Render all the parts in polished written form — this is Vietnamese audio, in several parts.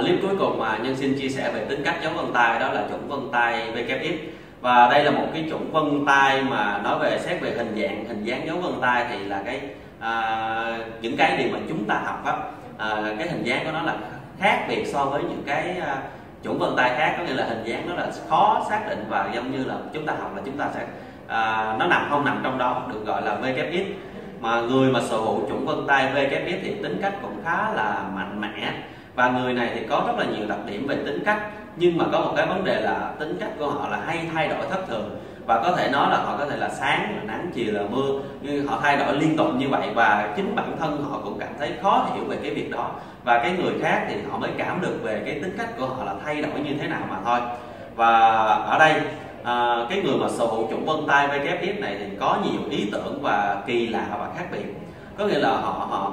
Clip cuối cùng mà Nhân xin chia sẻ về tính cách dấu vân tay đó là chuẩn vân tay WX. Và đây là một cái chuẩn vân tay mà nói về xét về hình dáng dấu vân tay thì là những cái điều mà chúng ta học á, cái hình dáng của nó là khác biệt so với những cái chuẩn vân tay khác, có nghĩa là hình dáng nó là khó xác định và giống như là chúng ta học là chúng ta sẽ nó không nằm trong đó, được gọi là WX. Mà người mà sở hữu chuẩn vân tay WX thì tính cách cũng khá là mạnh mẽ, và người này thì có rất là nhiều đặc điểm về tính cách, nhưng mà có một cái vấn đề là tính cách của họ là hay thay đổi thất thường, và có thể nói là họ có thể là sáng là nắng, chiều là mưa, nhưng họ thay đổi liên tục như vậy, và chính bản thân họ cũng cảm thấy khó hiểu về cái việc đó, và cái người khác thì họ mới cảm được về cái tính cách của họ là thay đổi như thế nào mà thôi. Và ở đây cái người mà sở hữu chuẩn vân tay WX này thì có nhiều ý tưởng và kỳ lạ và khác biệt, có nghĩa là họ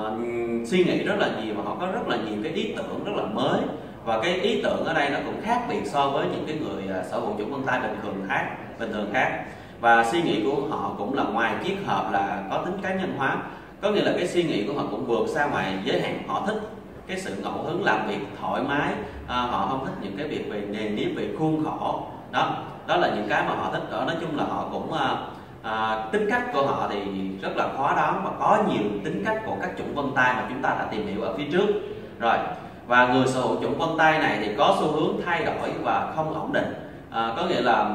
suy nghĩ rất là nhiều và họ có rất là nhiều cái ý tưởng rất là mới, và cái ý tưởng ở đây nó cũng khác biệt so với những cái người sở hữu chuẩn vân tay bình thường khác. Và suy nghĩ của họ cũng là ngoài triết hợp là có tính cá nhân hóa, có nghĩa là cái suy nghĩ của họ cũng vượt ra ngoài giới hạn. Họ thích cái sự ngẫu hứng, làm việc thoải mái, họ không thích những cái việc về nề nếp, về khuôn khổ. Đó là những cái mà họ thích. Nói chung là họ cũng tính cách của họ thì rất là khó đoán, và có nhiều tính cách của các chuẩn vân tay mà chúng ta đã tìm hiểu ở phía trước rồi. Và người sở hữu chuẩn vân tay này thì có xu hướng thay đổi và không ổn định, có nghĩa là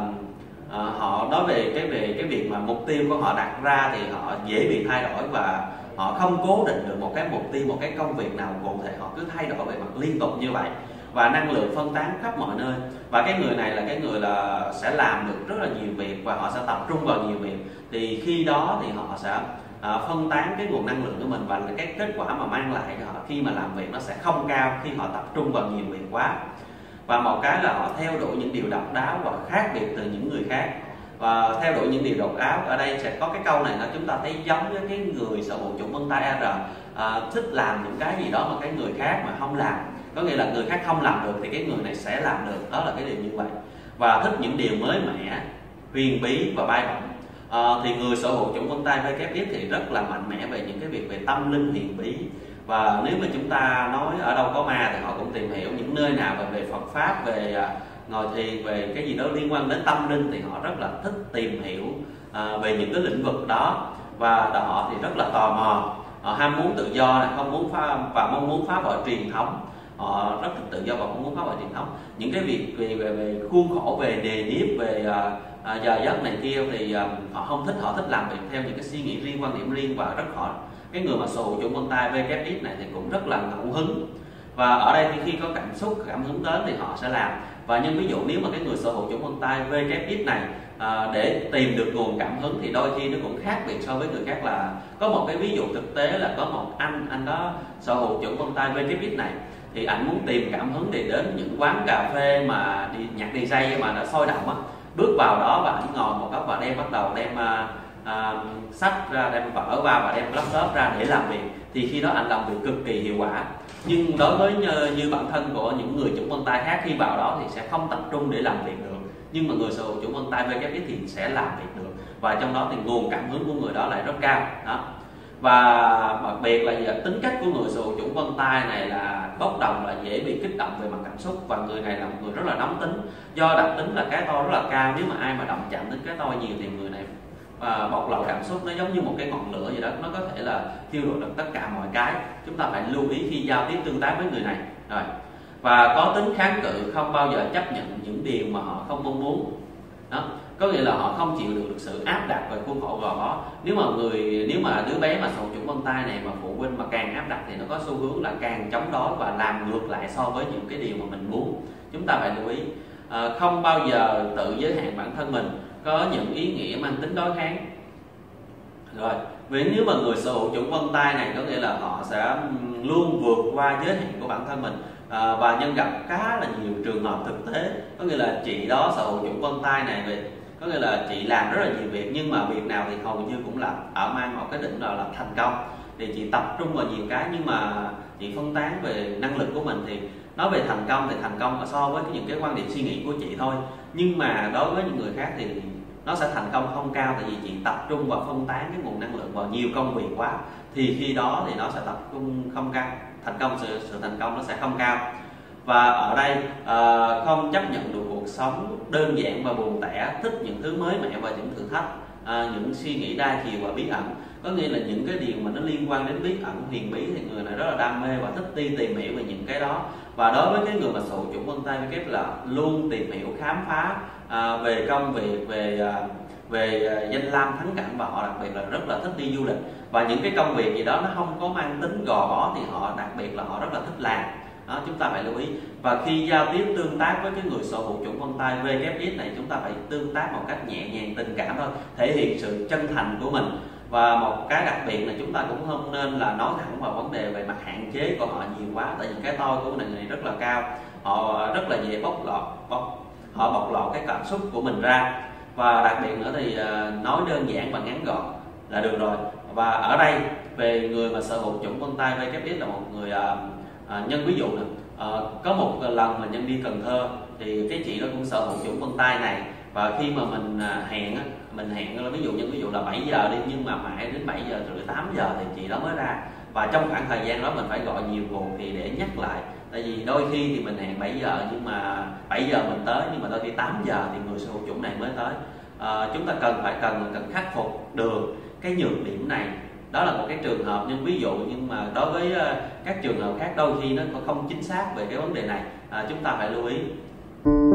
họ nói về cái việc mà mục tiêu của họ đặt ra thì họ dễ bị thay đổi, và họ không cố định được một cái mục tiêu, một cái công việc nào cụ thể, họ cứ thay đổi về mặt liên tục như vậy, và năng lượng phân tán khắp mọi nơi. Và cái người này là cái người là sẽ làm được rất là nhiều việc, và họ sẽ tập trung vào nhiều việc, thì khi đó thì họ sẽ phân tán cái nguồn năng lượng của mình, và cái kết quả mà mang lại cho họ khi mà làm việc nó sẽ không cao khi họ tập trung vào nhiều việc quá. Và một cái là họ theo đuổi những điều độc đáo và khác biệt từ những người khác. Và theo đuổi những điều độc đáo ở đây sẽ có cái câu này nó chúng ta thấy giống với cái người sở hữu chuẩn vân tay R, thích làm những cái gì đó mà cái người khác mà không làm, có nghĩa là người khác không làm được thì cái người này sẽ làm được, đó là cái điều như vậy. Và thích những điều mới mẻ, huyền bí và bay bổng. Thì người sở hữu chuẩn vân tay WX thì rất là mạnh mẽ về những cái việc về tâm linh huyền bí, và nếu mà chúng ta nói ở đâu có ma thì họ cũng tìm hiểu những nơi nào về Phật pháp, về ngồi thiền, về cái gì đó liên quan đến tâm linh thì họ rất là thích tìm hiểu về những cái lĩnh vực đó. Và họ thì rất là tò mò, họ ham muốn tự do này, không muốn mong muốn phá vỡ truyền thống. Họ rất thích tự do và không muốn phá vỡ truyền thống. Những cái việc về khuôn khổ, về nề nếp, về giờ giấc này kia thì họ không thích. Họ thích làm việc theo những cái suy nghĩ riêng, quan điểm riêng, và cái người mà sở hữu chuẩn vân tay WX này thì cũng rất là ngẫu hứng. Và ở đây thì khi có cảm hứng đến thì họ sẽ làm. Và nhưng ví dụ nếu mà cái người sở hữu chuẩn vân tay WX này để tìm được nguồn cảm hứng thì đôi khi nó cũng khác biệt so với người khác. Là có một cái ví dụ thực tế là có một anh đó sở hữu chuẩn vân tay WX này, thì anh muốn tìm cảm hứng để đến những quán cà phê mà nhạc DJ mà đã sôi động á, bước vào đó và anh ngồi một góc và bắt đầu đem sách ra, đem vở vào và đem laptop ra để làm việc, thì khi đó anh làm việc cực kỳ hiệu quả. Nhưng đối với như bản thân của những người chuẩn vân tay khác, khi vào đó thì sẽ không tập trung để làm việc được, nhưng mà người sở hữu chuẩn vân tay WX thì sẽ làm việc được, và trong đó thì nguồn cảm hứng của người đó lại rất cao đó. Và đặc biệt là tính cách của người sở hữu chuẩn vân tay này là bốc đồng, là dễ bị kích động về mặt cảm xúc, và người này là một người rất là nóng tính, do đặc tính là cái tôi rất là cao. Nếu mà ai mà động chạm đến cái tôi nhiều thì người này bộc lộ cảm xúc, nó giống như một cái ngọn lửa gì đó, nó có thể là thiêu đốt được tất cả mọi cái. Chúng ta phải lưu ý khi giao tiếp tương tác với người này rồi. Và có tính kháng cự, không bao giờ chấp nhận những điều mà họ không mong muốn đó, có nghĩa là họ không chịu được sự áp đặt về khuôn khổ gò bó. Nếu mà đứa bé mà sở hữu chuẩn vân tay này mà phụ huynh mà càng áp đặt thì nó có xu hướng là càng chống đối và làm ngược lại so với những cái điều mà mình muốn. Chúng ta phải lưu ý, không bao giờ tự giới hạn bản thân mình, có những ý nghĩa mang tính đối kháng rồi. Vì nếu mà người sở hữu chuẩn vân tay này có nghĩa là họ sẽ luôn vượt qua giới hạn của bản thân mình, và Nhân gặp khá là nhiều trường hợp thực tế, có nghĩa là chị đó sở hữu chuẩn vân tay này có nghĩa là chị làm rất là nhiều việc, nhưng mà việc nào thì hầu như cũng là mang một cái đỉnh là thành công. Thì chị tập trung vào nhiều cái, nhưng mà chị phân tán về năng lực của mình. Thì nói về thành công thì thành công so với những cái quan điểm suy nghĩ của chị thôi, nhưng mà đối với những người khác thì nó sẽ thành công không cao, tại vì chị tập trung vào phân tán cái nguồn năng lượng vào nhiều công việc quá, thì khi đó thì nó sẽ tập trung không cao, sự thành công nó sẽ không cao. Và ở đây không chấp nhận được cuộc sống đơn giản và buồn tẻ, thích những thứ mới mẻ và những thử thách, những suy nghĩ đa chiều và bí ẩn. Có nghĩa là những cái điều mà nó liên quan đến bí ẩn, huyền bí thì người này rất là đam mê và thích đi tìm hiểu về những cái đó. Và đối với cái người mà sở hữu chủng vân tay VKF là luôn tìm hiểu, khám phá về công việc, về danh lam thắng cảnh, và họ đặc biệt là rất là thích đi du lịch. Và những cái công việc gì đó nó không có mang tính gò bó thì họ đặc biệt là họ rất là thích làm. Đó, chúng ta phải lưu ý. Và khi giao tiếp tương tác với cái người sở hữu chủng vân tay VKX này, chúng ta phải tương tác một cách nhẹ nhàng, tình cảm thôi, thể hiện sự chân thành của mình. Và một cái đặc biệt là chúng ta cũng không nên là nói thẳng vào vấn đề về mặt hạn chế của họ nhiều quá, tại vì cái tôi của người này rất là cao, họ rất là dễ bộc lộ cái cảm xúc của mình ra. Và đặc biệt nữa thì nói đơn giản và ngắn gọn là được rồi. Và ở đây về người mà sở hữu chủng vân tay VKX là một người nhân ví dụ nè, có một lần mà nhân đi Cần Thơ thì cái chị đó cũng sở hữu chủng vân tay này, và khi mà mình hẹn ví dụ là 7 giờ đi, nhưng mà mãi đến 7 giờ rưỡi 8 giờ thì chị đó mới ra. Và trong khoảng thời gian đó mình phải gọi nhiều cuộc thì để nhắc lại, tại vì đôi khi thì mình hẹn 7 giờ nhưng mà 7 giờ mình tới, nhưng mà đôi khi 8 giờ thì người sở hữu chủng này mới tới. Chúng ta cần khắc phục được cái nhược điểm này. Đó là một cái trường hợp nhưng ví dụ, nhưng mà đối với các trường hợp khác đôi khi nó không chính xác về cái vấn đề này, chúng ta phải lưu ý.